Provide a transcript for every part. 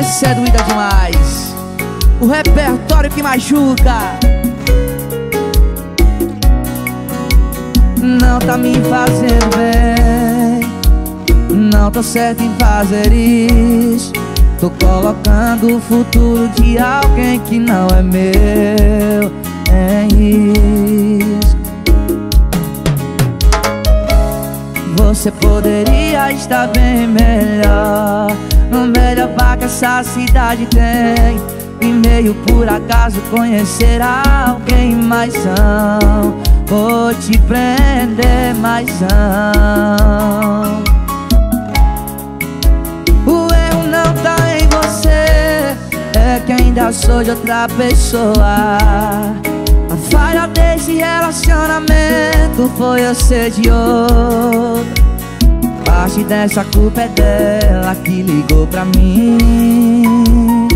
Cê é doida demais. O repertório que machuca. Não tá me fazendo bem, não tô certo em fazer isso. Tô colocando o futuro de alguém que não é meu em risco. Você poderia estar bem melhor, no melhor bar que essa cidade tem, e meio por acaso conhecer alguém. Mas não vou te prender, mas não. O erro não tá em você, é que ainda sou de outra pessoa. A falha desse relacionamento foi eu ser de outro. Parte dessa culpa é dela que ligou pra mim,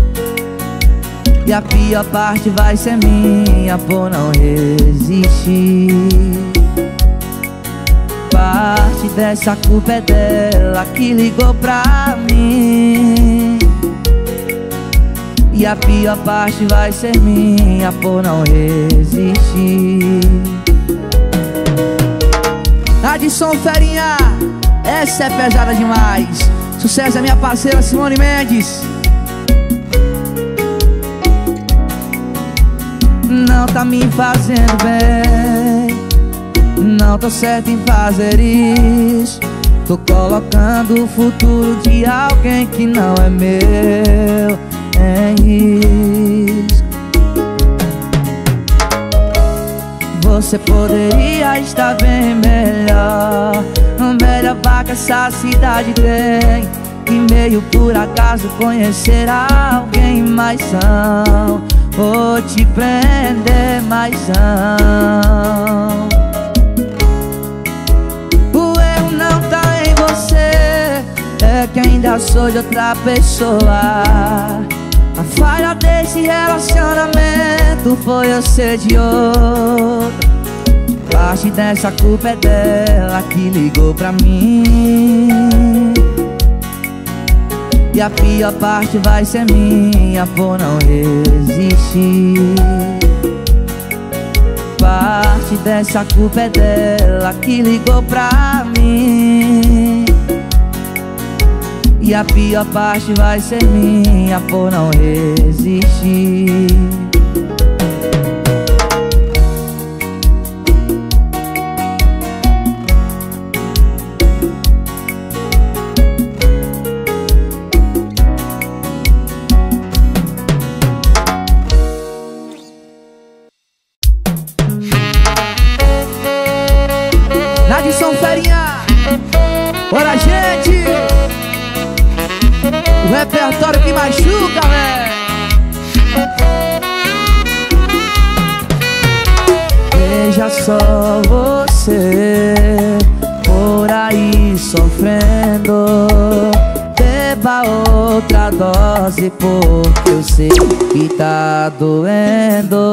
e a pior parte vai ser minha por não resistir. Parte dessa culpa é dela que ligou pra mim, e a pior parte vai ser minha por não resistir. Adson Ferinha, essa é pesada demais. Sucesso é minha parceira Simone Mendes. Não tá me fazendo bem, não tô certo em fazer isso. Tô colocando o futuro de alguém que não é meu em risco. Você poderia estar bem melhor, no melhor bar que essa cidade tem, e meio por acaso conhecer alguém. Mas não vou te prender, mas não. O erro não tá em você, é que ainda sou de outra pessoa. A falha desse relacionamento foi eu ser de outro. Parte dessa culpa é dela que ligou pra mim, e a pior parte vai ser minha por não resistir. Parte dessa culpa é dela que ligou pra mim, e a pior parte vai ser minha por não resistir. Adson Ferinha, bora gente! O repertório que machuca, velho. Veja só você por aí sofrendo, beba outra dose porque eu sei que tá doendo.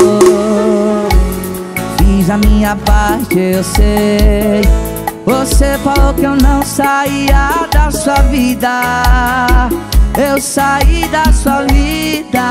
Fiz a minha parte, eu sei. Você falou que eu não saía da sua vida, eu saí da sua vida.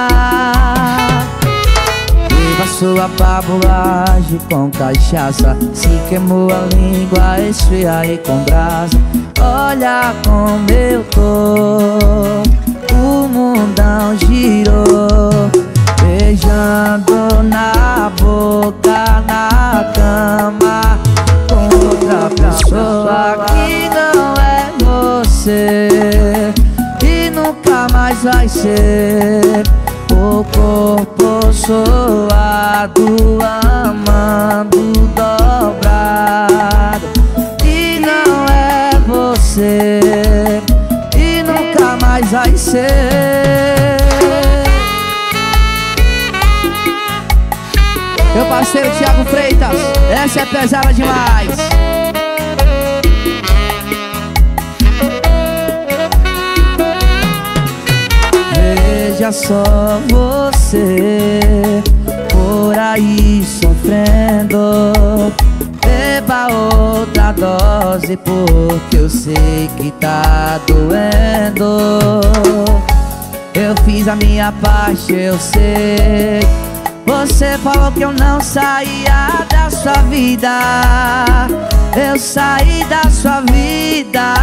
Viva sua babulagem com cachaça, se queimou a língua, esfria e com brasa. Olha como eu tô, o mundão girou, beijando na boca, na cama, com outra pessoa que não é você, e nunca mais vai ser. O corpo suado, amando dobrado, e não é você, e nunca mais vai ser. Meu parceiro Thiago Freitas, essa é pesada demais. Veja só você por aí sofrendo, beba outra uma dose, porque eu sei que tá doendo. Eu fiz a minha parte, eu sei. Você falou que eu não saía da sua vida. Eu saí da sua vida.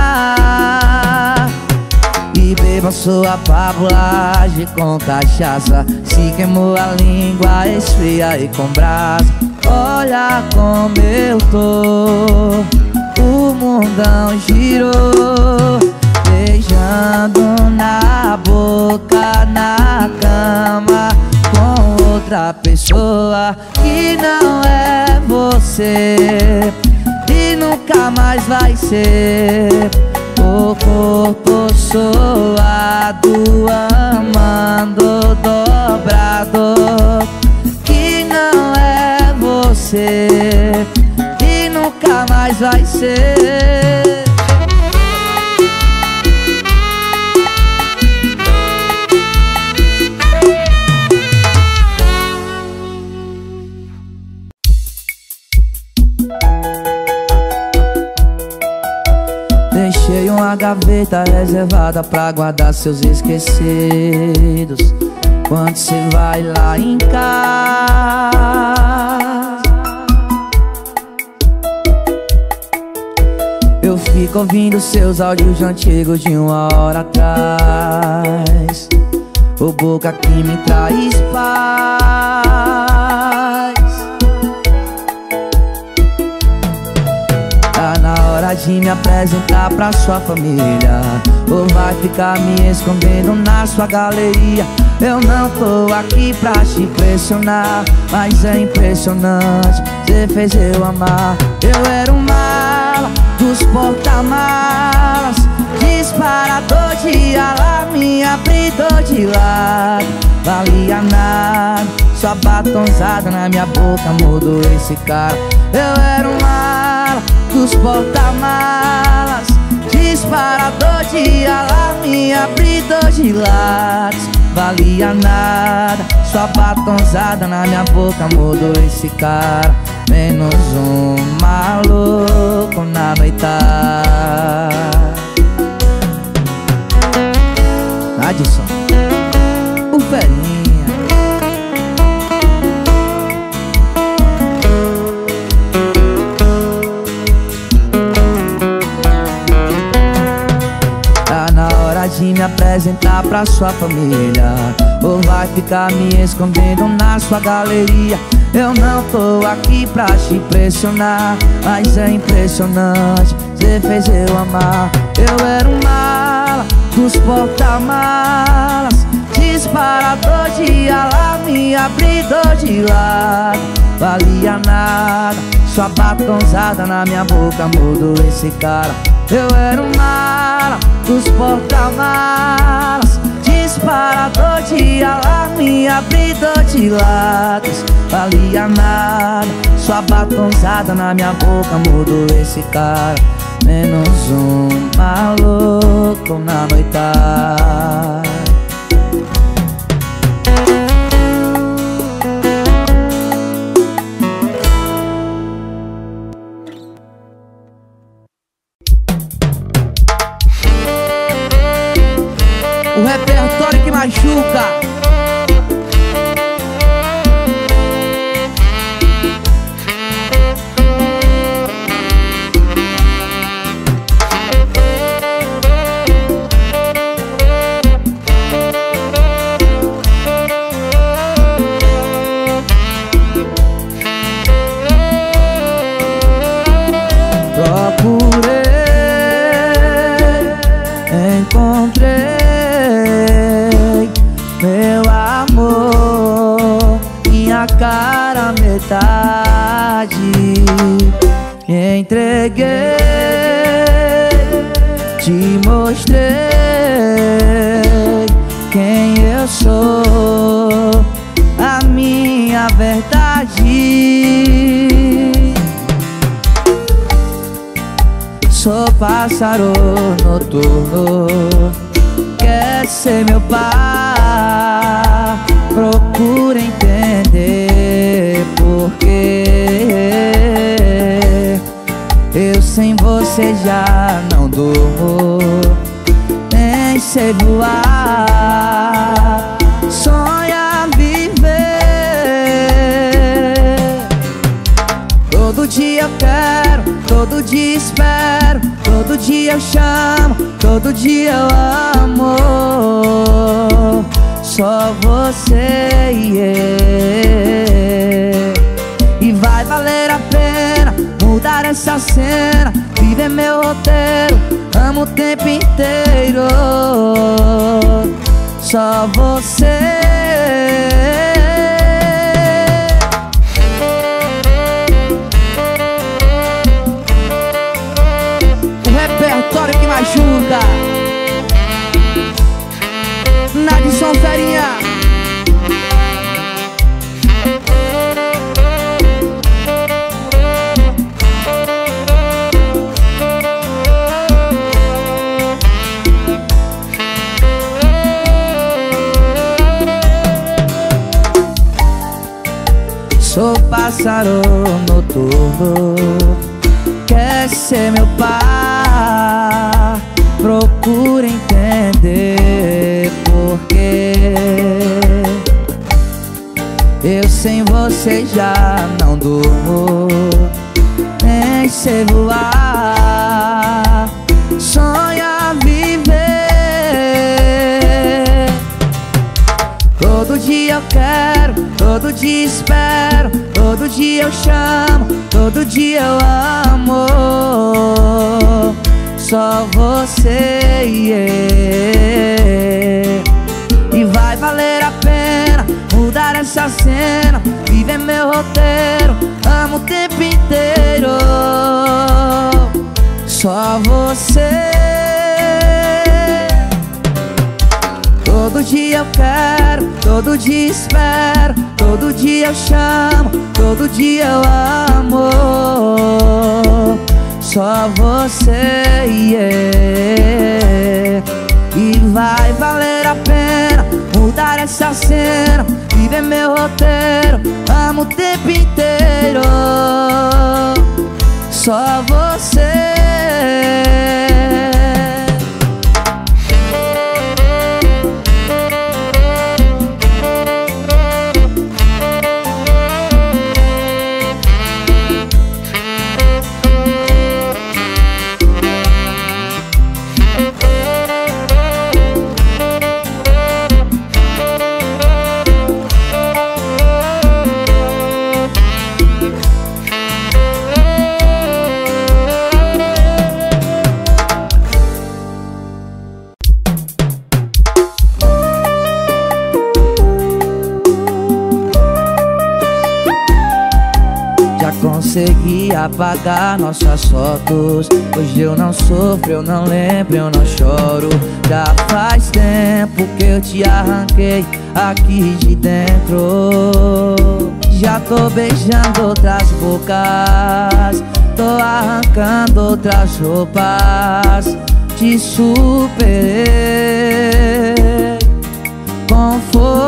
E beba sua pabulagem com cachaça. Se queimou a língua, esfria e com brasa. Olha como eu tô, o mundão girou. Beijando na boca, na cama, com outra pessoa que não é você e nunca mais vai ser. O corpo suado, amando dobrado, que não é você e nunca mais vai ser. Deixei uma gaveta reservada pra guardar seus esquecidos. Quando você vai lá em casa, eu fico ouvindo seus áudios antigos de 1 hora atrás. O boca que me traz paz. Tá na hora de me apresentar pra sua família, ou vai ficar me escondendo na sua galeria? Eu não tô aqui pra te impressionar, mas é impressionante, cê fez eu amar. Eu era um mala dos porta-malas, disparador de alarme, abridor de lado. Valia nada, sua batonzada na minha boca mudou esse cara. Eu era um mala dos porta-malas, disparador de alarme, abridor de lados. Valia nada, sua batonzada na minha boca mudou esse cara. Menos um maluco na noitada. Adson, o velhinho. De me apresentar pra sua família, ou vai ficar me escondendo na sua galeria? Eu não tô aqui pra te impressionar, mas é impressionante, cê fez eu amar. Eu era um mala dos porta-malas, disparador de alarme, abridor de lado. Valia nada, sua batonzada na minha boca mudou esse cara. Eu era um mala dos porta-malas, disparador de alarme, abridor de latas. Valia nada, sua batonzada na minha boca mudou esse cara. Menos um maluco na noitada. O repertório que machuca. Procurei, encontrei meu amor, minha cara metade. Me entreguei, te mostrei quem eu sou, a minha verdade. Sou pássaro noturno, quer ser meu par. Procura entender porquê Eu sem você já não durmo, nem sei voar. Sonha viver. Todo dia eu quero, todo dia espero, todo dia eu chamo, todo dia eu amo. Só você e eu. E vai valer a pena mudar essa cena, viver meu roteiro, amo o tempo inteiro. Só você. O repertório que machuca. Nadson Ferinha. Sou pássaro noturno, quer ser meu par. Procura entender porquê. Eu sem você já não durmo, nem sei voar. Sonha viver. Todo dia eu quero, todo dia espero, todo dia eu chamo, todo dia eu amo. Só você e eu. E vai valer a pena mudar essa cena, viver meu roteiro, amo o tempo inteiro. Só você. Todo dia eu quero, todo dia espero, todo dia eu chamo, todo dia eu amo. Só você e eu. E vai valer a pena mudar essa cena, viver meu roteiro, amo o tempo inteiro. Só você. Consegui apagar nossas fotos. Hoje eu não sofro, eu não lembro, eu não choro. Já faz tempo que eu te arranquei aqui de dentro. Já tô beijando outras bocas, tô arrancando outras roupas. Te superei com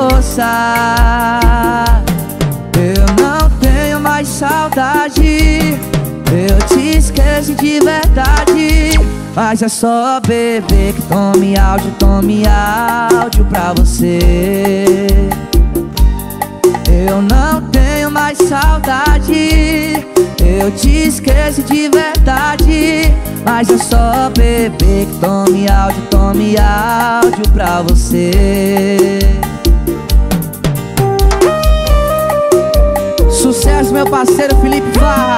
força. Eu não tenho mais saudade, eu te esqueço de verdade. Mas é só beber que tome áudio pra você. Eu não tenho mais saudade, eu te esqueço de verdade. Mas é só beber que tome áudio pra você. Sucesso, meu parceiro Felipe Farra.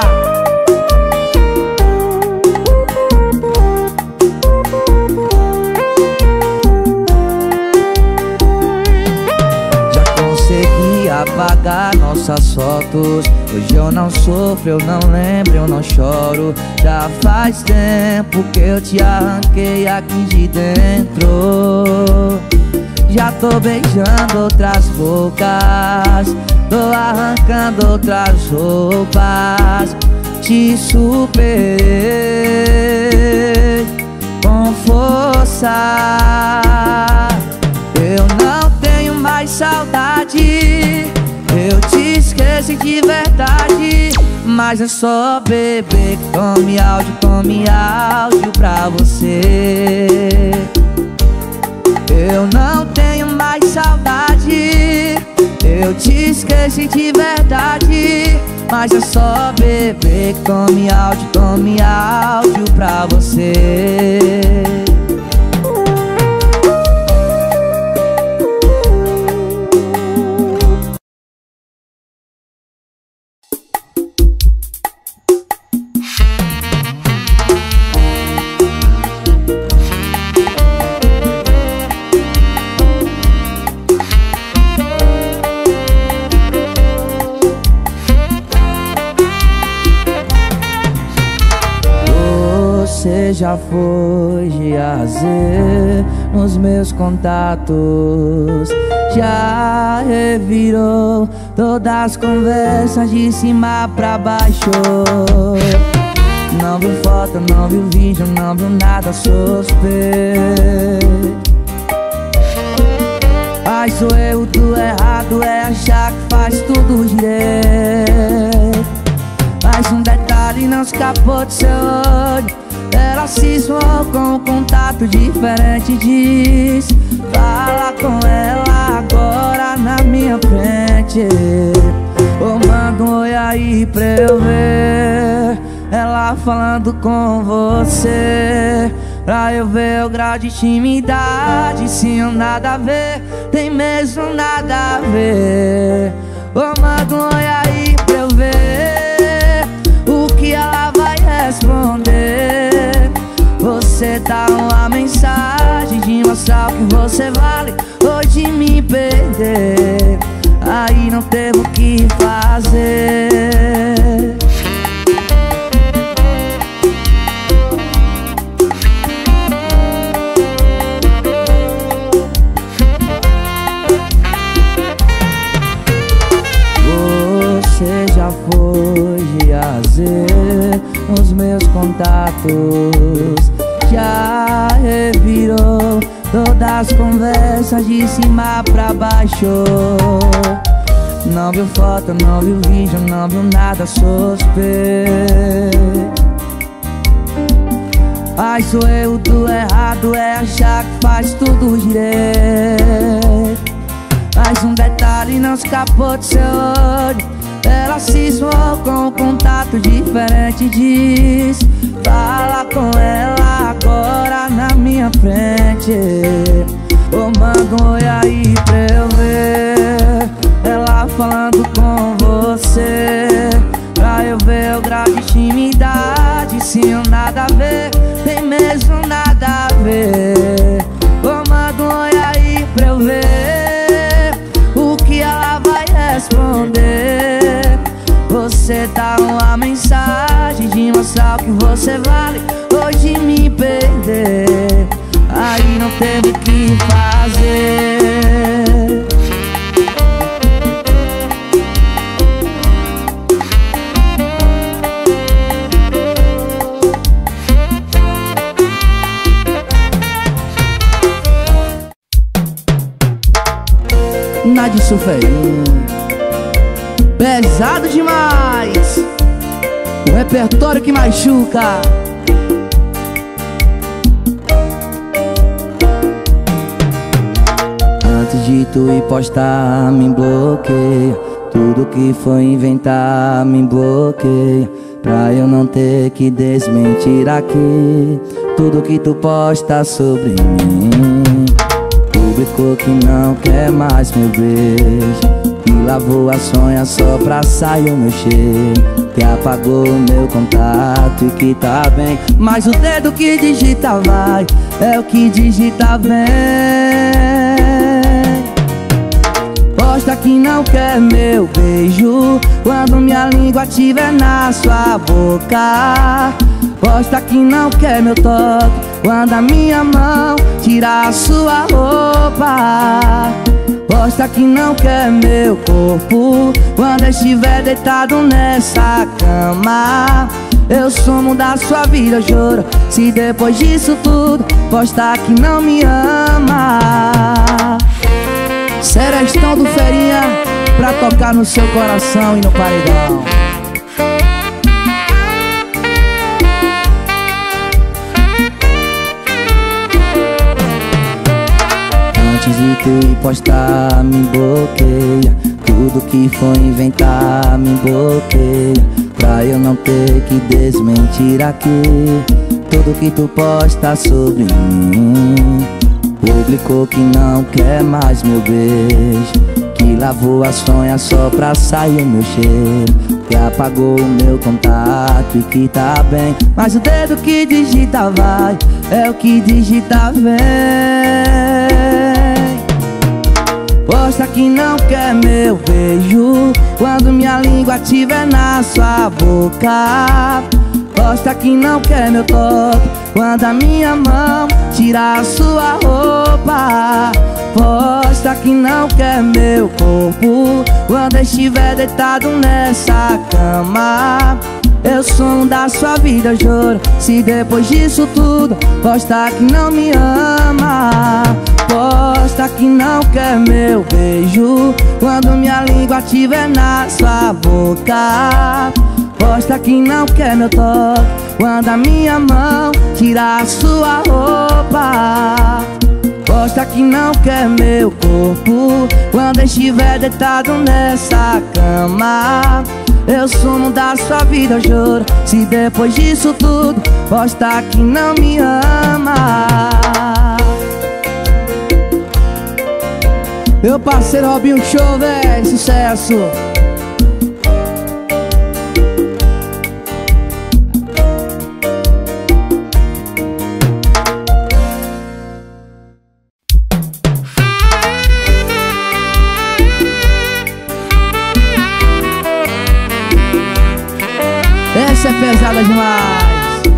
Já consegui apagar nossas fotos. Hoje eu não sofro, eu não lembro, eu não choro. Já faz tempo que eu te arranquei aqui de dentro. Já tô beijando outras bocas, tô arrancando outras roupas. Te superei com força. Eu não tenho mais saudade, eu te esqueci de verdade. mas é só bebê. Tome áudio pra você. Eu não tenho mais saudade, eu te esqueci de verdade, mas é só bebê. Tome áudio pra você. Você já foi de A a Z nos meus contatos, já revirou todas as conversas de cima pra baixo. Não viu foto, não viu vídeo, não viu nada suspeito. Mas o erro do errado é achar que faz tudo direito. Mas um detalhe não escapou do seu olho, ela cismou com um contato diferente. Diz, fala com ela agora na minha frente. Ou manda um oi aí pra eu ver ela falando com você, pra eu ver o grau de intimidade. Se eu nada a ver, tem mesmo nada a ver. Ou manda um oi aí pra eu ver o que ela vai responder. Você dá uma mensagem de mostrar o que você vale, ou de me perder. Aí não teve o que fazer. Você já foi de A a Z nos meus contatos, já revirou todas as conversas de cima pra baixo. Não viu foto, não viu vídeo, não viu nada suspeito. Mas o erro do errado é achar que faz tudo direito. Mas um detalhe não escapou do seu olho, ela cismou com um contato diferente. Diz, fala com ela agora na minha frente. Ou manda um oi aí pra eu ver ela falando com você, pra eu ver o grau de intimidade. Se eu nada a ver, tem mesmo nada a ver. Ou manda um oi aí pra eu ver o que ela vai responder. Você dá uma mensagem de mostrar o que você vale, ou de me perder. Aí não teve o que fazer. Nadir Suferinho, pesado demais, o repertório que machuca. Antes de tu ir postar, me bloqueia. Tudo que foi inventar, me bloqueia, pra eu não ter que desmentir aqui tudo que tu posta sobre mim. Publicou que não quer mais meu beijo, que lavou a sonha só pra sair o meu cheiro, que apagou o meu contato e que tá bem, mas o dedo que digita vai, é o que digita vem. Posta que não quer meu beijo quando minha língua tiver na sua boca. Posta que não quer meu toque quando a minha mão tirar a sua roupa. Posta que não quer meu corpo quando estiver deitado nessa cama. Eu sumo da sua vida, eu juro, se depois disso tudo posta que não me ama. Serestão do Ferinha pra tocar no seu coração e no paredão. que postar me bloqueia. Tudo que for inventar me bloqueia, pra eu não ter que desmentir aqui tudo que tu posta sobre mim. Publicou que não quer mais meu beijo, que lavou a sonha só pra sair o meu cheiro, que apagou o meu contato e que tá bem, mas o dedo que digita vai, é o que digita vem. Posta que não quer meu beijo quando minha língua tiver na sua boca. Posta que não quer meu toque quando a minha mão tirar a sua roupa. Posta que não quer meu corpo quando estiver deitado nessa cama. Eu sou um da sua vida, juro. Se depois disso tudo posta que não me ama. Posta que não quer meu beijo quando minha língua tiver na sua boca. Posta que não quer meu toque quando a minha mão tirar a sua roupa. Posta que não quer meu corpo quando estiver deitado nessa cama. Eu sumo da sua vida, eu juro. Se depois disso tudo posta que não me ama. Meu parceiro Robinho Show, velho, sucesso. Essa é pesada demais.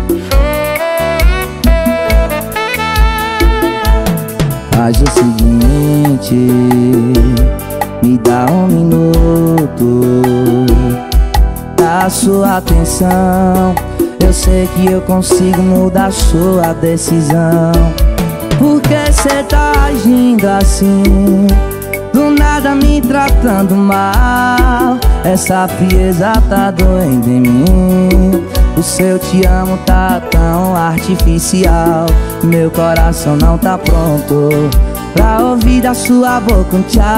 Faz o seguinte, me dá um minuto, dá sua atenção. Eu sei que eu consigo mudar sua decisão. Por que cê tá agindo assim? Do nada me tratando mal. Essa frieza tá doendo em mim. O seu te amo tá tão artificial. Meu coração não tá pronto pra ouvir da sua boca um tchau.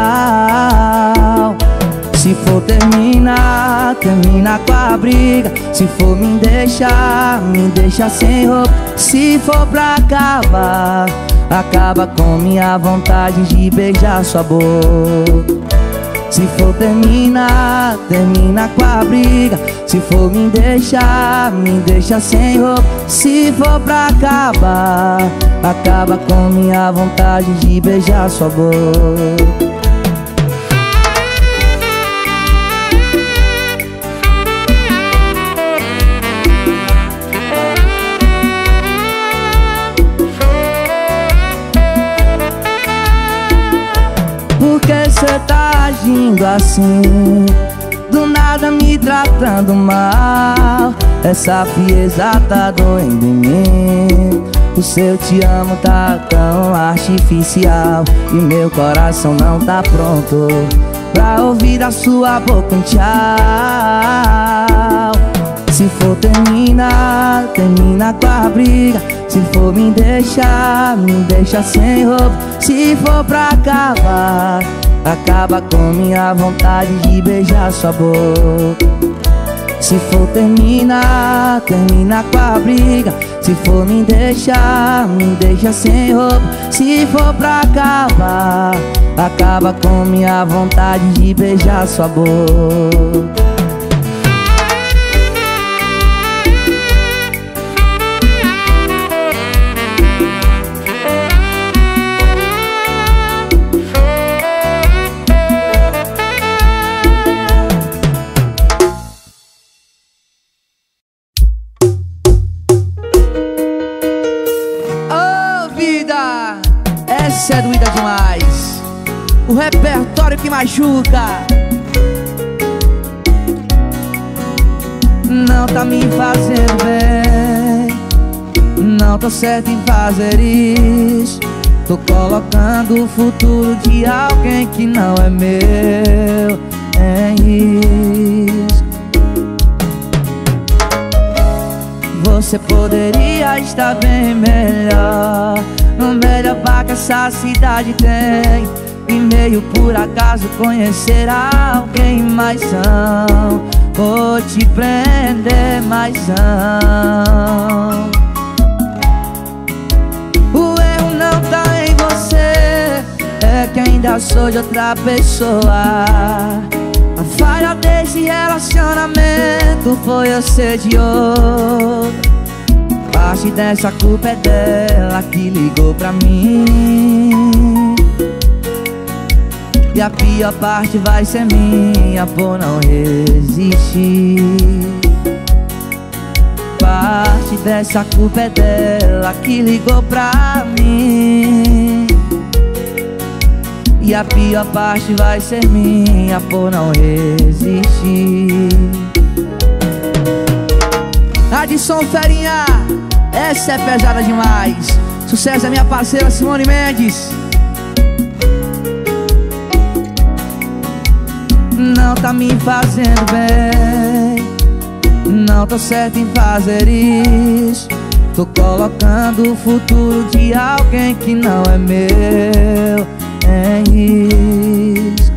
Se for terminar, termina com a briga. Se for me deixa sem roupa. Se for pra acabar, acaba com minha vontade de beijar sua boca. Se for terminar, termina com a briga. Se for me deixa sem roupa. Se for pra acabar, acaba com minha vontade de beijar sua boca. Por que cê tá agindo assim? Do nada me tratando mal. Essa frieza tá doendo em mim. O seu te amo tá tão artificial. E meu coração não tá pronto pra ouvir da sua boca um tchau. Se for terminar, termina com a briga. Se for me deixa sem roupa. Se for pra acabar, acaba com minha vontade de beijar sua boca. Se for terminar, termina com a briga. Se for me deixa sem roupa. Se for pra acabar, acaba com minha vontade de beijar sua boca. Essa é doída demais. O repertório que machuca. Não tá me fazendo bem. Não tô certo em fazer isso. Tô colocando o futuro de alguém que não é meu em risco. Você poderia estar bem melhor. melhor bar que essa cidade tem. E meio por acaso conhecer alguém, mas não vou te prender, mas não. O erro não tá em você, é que ainda sou de outra pessoa. A falha desse relacionamento foi eu ser de outro. Parte dessa culpa é dela que ligou pra mim. E a pior parte vai ser minha por não resistir. Parte dessa culpa é dela que ligou pra mim. E a pior parte vai ser minha por não resistir. Adson Ferinha, essa é pesada demais. Sucesso da minha parceira Simone Mendes. Não tá me fazendo bem, não tô certo em fazer isso. Tô colocando o futuro de alguém que não é meu em risco.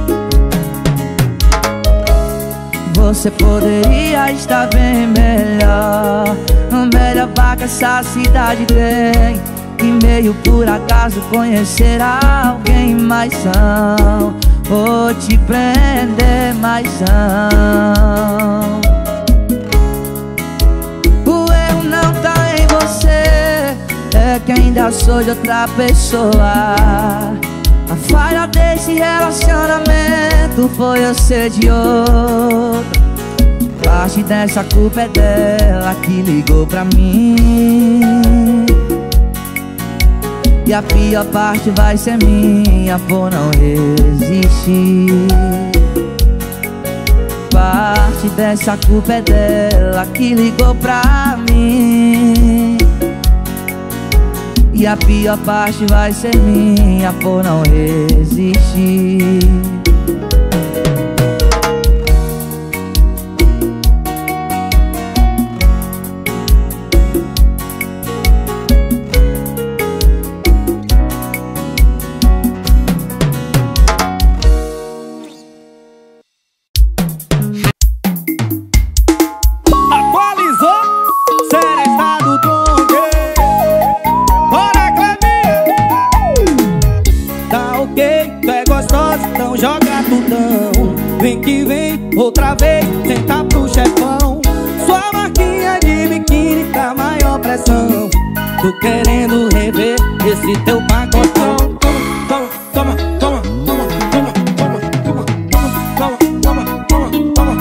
Você poderia estar bem melhor, melhor bar que essa cidade tem. E meio por acaso conhecer alguém, mas não vou te prender, mas não. O erro não tá em você, é que ainda sou de outra pessoa. A falha desse relacionamento foi eu ser de outro. Parte dessa culpa é dela que ligou pra mim. E a pior parte vai ser minha por não resistir. Parte dessa culpa é dela que ligou pra mim. E a pior parte vai ser minha por não resistir. Vem que vem, outra vez, senta pro chefão. Sua marquinha de biquíni tá maior pressão. Tô querendo rever esse teu pacotão. Toma, toma, toma, toma, toma, toma, toma, toma, toma, toma, toma,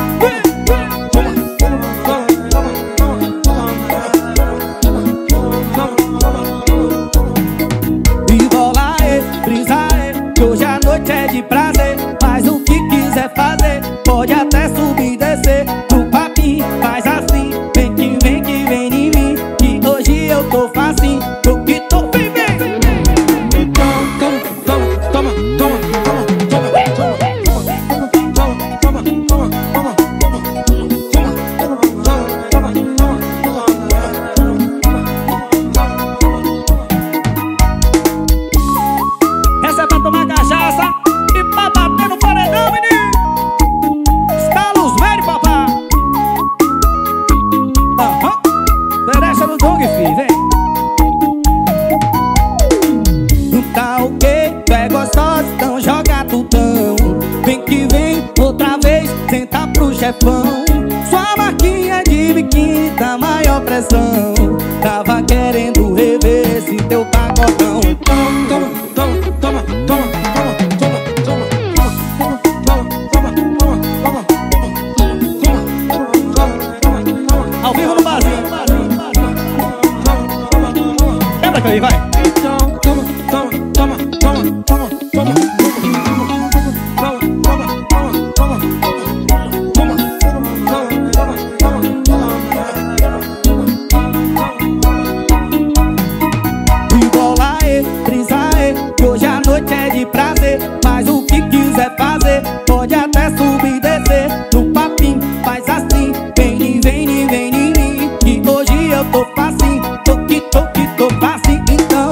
toma. E bola brisa que hoje a noite é de prazer. Faz o que quiser fazer, pode até subir e descer. No papinho faz assim, vem que vem em mim, que hoje eu tô facinho, tô que tô bem bem. Toma, toma, toma, toma, toma, toma, toma, essa é pra tomar cachaça e pra bater no paredão, menino. Estala os velhos, papá. Interessa no dog, filho, vem. Tá ok, tu é gostosa, então joga tutão. Vem que vem, outra vez, senta pro chefão. Sua marquinha de biquíni tá maior pressão. Tava querendo rever esse teu pacotão. Toma, toma, toma, toma, toma, ao vivo no barzinho. Quebra que aí, vai. Toma, toma, toma, toma, toma, toma. Hoje a noite é de prazer, faz o que quiser fazer, pode até subir e descer. No papinho faz assim, vem em mim, que hoje eu tô facinho, tô facinho, então.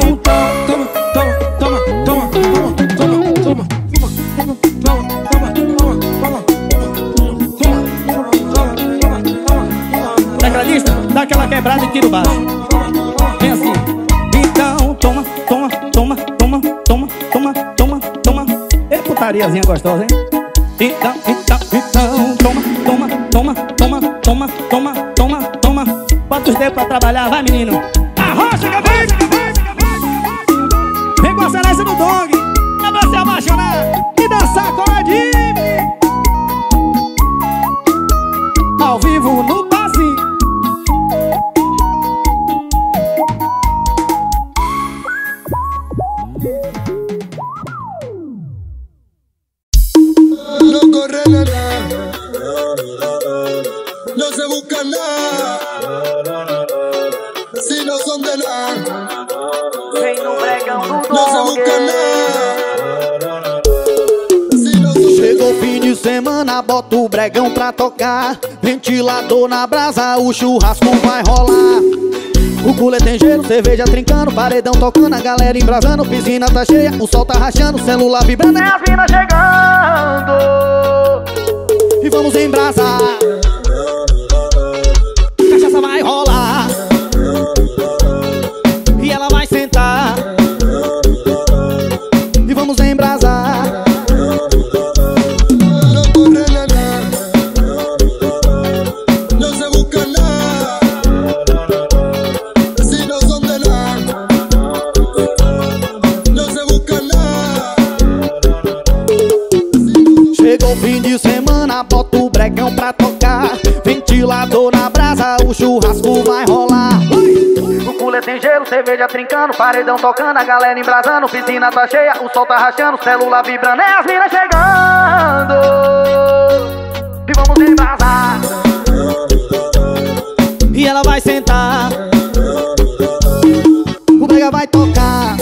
quebrada e tiro baixo. Vem assim. Então, toma, toma, toma, toma, toma, toma, toma, toma. É putariazinha gostosa, hein? Então, toma, toma, toma, toma, toma, toma, toma, toma. Bota os dedos pra trabalhar, vai menino. Arrocha, cabeça! Vem com a excelência do dong, pra você apaixonar e dançar coladinho. Ao vivo no Pazinho. No corre nada, no se busca nada, si no son de nada. Vem no bregão do No se busca nada, si no son de Chegou fim de semana, bota o bregão pra tocar. Ventilador na brasa, o churrasco vai rolar. O culé tem gelo, cerveja trincando, paredão tocando, a galera embrasando, piscina tá cheia, o sol tá rachando, celular vibrando, é as minas chegando. E vamos embrasar. Cachaça vai rolar e ela vai sentar. E vamos embrasar. no corre nada, no se busca nada, si no son de nada, no se busca nada. Chegou o fim de semana, bota o bregão pra tocar. Ventilador na brasa, o churrasco vai rolar. O culé tem gelo, cerveja trincando, paredão tocando, a galera embrasando, piscina tá cheia, o sol tá rachando, celular vibrando, é as minas chegando. E vamos embrasar. E ela vai sentar, o brega vai tocar.